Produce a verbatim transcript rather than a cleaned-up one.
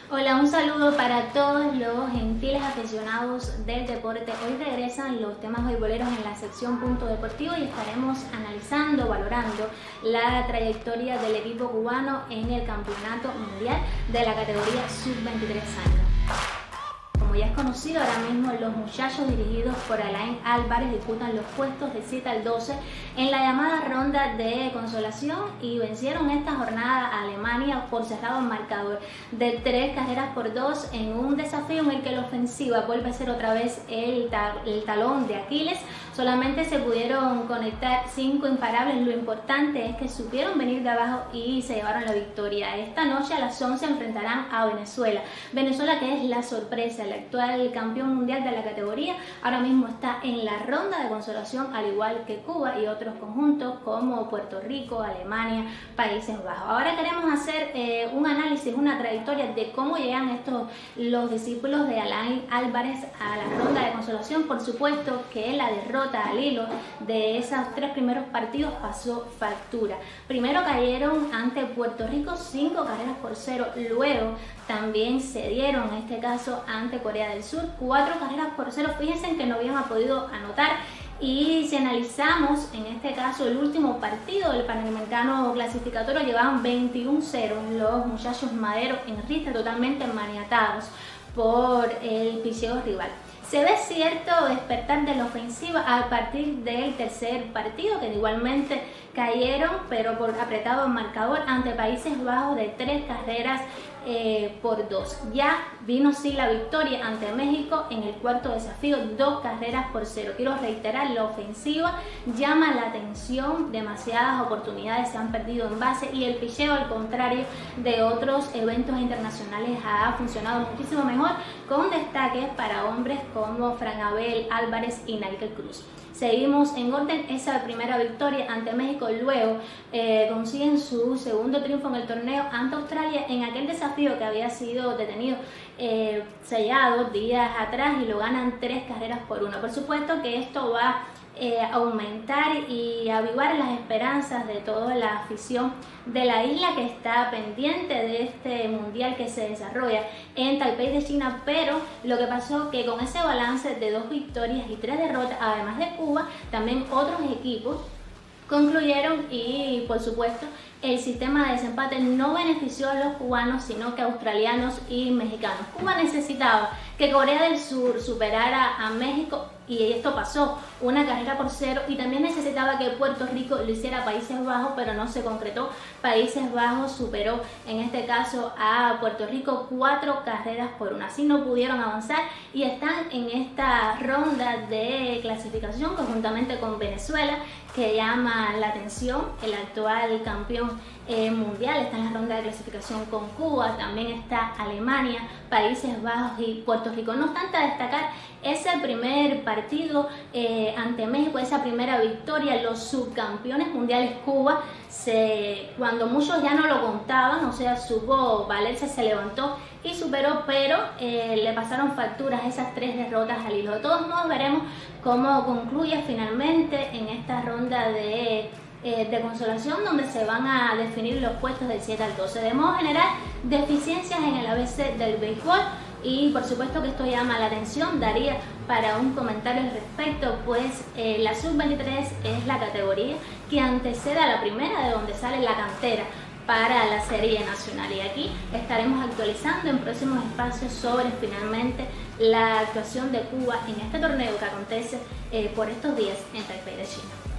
Hola, un saludo para todos los gentiles aficionados del deporte. Hoy regresan los temas beisboleros en la sección Punto Deportivo y estaremos analizando, valorando la trayectoria del equipo cubano en el Campeonato Mundial de la categoría sub veintitrés años. Como ya es conocido, ahora mismo los muchachos dirigidos por Alain Álvarez disputan los puestos de siete al doce en la llamada ronda de consolación y vencieron esta jornada a Alemania por cerrado marcador de tres carreras por dos en un desafío en el que la ofensiva vuelve a ser otra vez el, ta el talón de Aquiles. Solamente se pudieron conectar cinco imparables. Lo importante es que supieron venir de abajo y se llevaron la victoria. Esta noche a las once enfrentarán a Venezuela. Venezuela, que es la sorpresa, el actual campeón mundial de la categoría, ahora mismo está en la ronda de consolación, al igual que Cuba y otros conjuntos como Puerto Rico, Alemania, Países Bajos. Ahora queremos hacer eh, un análisis, una trayectoria de cómo llegan estos los discípulos de Alain Álvarez a la ronda de consolación. Por supuesto que la derrota al hilo de esos tres primeros partidos pasó factura. Primero cayeron ante Puerto Rico cinco carreras por cero, luego también cedieron en este caso ante Corea del Sur cuatro carreras por cero. Fíjense que no habían podido anotar. Y si analizamos en este caso el último partido del Panamericano clasificatorio, llevaban veintiuno cero los muchachos maderos en ristra, totalmente maniatados por el picheo rival. Se ve cierto despertar de la ofensiva a partir del tercer partido, que igualmente cayeron, pero por apretado marcador ante Países Bajos de tres carreras eh, por dos. Ya vino sí la victoria ante México en el cuarto desafío, dos carreras por cero. Quiero reiterar, la ofensiva llama la atención, demasiadas oportunidades se han perdido en base y el picheo, al contrario de otros eventos internacionales, ha funcionado muchísimo mejor, con destaques para hombres como Fran Abel Álvarez y Nigel Cruz. Seguimos en orden, esa primera victoria ante México, luego eh, consiguen su segundo triunfo en el torneo ante Australia en aquel desafío que había sido detenido, eh, sellado días atrás, y lo ganan tres carreras por uno. Por supuesto que esto va Eh, aumentar y avivar las esperanzas de toda la afición de la isla, que está pendiente de este mundial que se desarrolla en Taipei de China. Pero lo que pasó que con ese balance de dos victorias y tres derrotas, además de Cuba, también otros equipos concluyeron, y por supuesto el sistema de desempate no benefició a los cubanos, sino que a australianos y mexicanos. Cuba necesitaba que Corea del Sur superara a México, y esto pasó, una carrera por cero, y también necesitaba que Puerto Rico lo hiciera a Países Bajos, pero no se concretó. Países Bajos superó en este caso a Puerto Rico cuatro carreras por una, así no pudieron avanzar y están en esta ronda de clasificación conjuntamente con Venezuela, que llama la atención, el actual campeón eh, mundial. Está en la ronda de clasificación con Cuba, también está Alemania, Países Bajos y Puerto Rico. No obstante, a destacar ese primer partido eh, ante México, esa primera victoria, los subcampeones mundiales Cuba, se, cuando muchos ya no lo contaban, o sea, supo valerse, se levantó y superó, pero eh, le pasaron facturas esas tres derrotas al hilo. De todos modos, veremos cómo concluye finalmente en esta ronda de, eh, de consolación, donde se van a definir los puestos del siete al doce. De modo general, deficiencias en el A B C del béisbol, y por supuesto que esto llama la atención. Daría para un comentario al respecto, pues eh, la sub veintitrés es la categoría que antecede a la primera, de donde sale la cantera para la serie nacional, y aquí estaremos actualizando en próximos espacios sobre finalmente la actuación de Cuba en este torneo que acontece eh, por estos días en Taipei de China.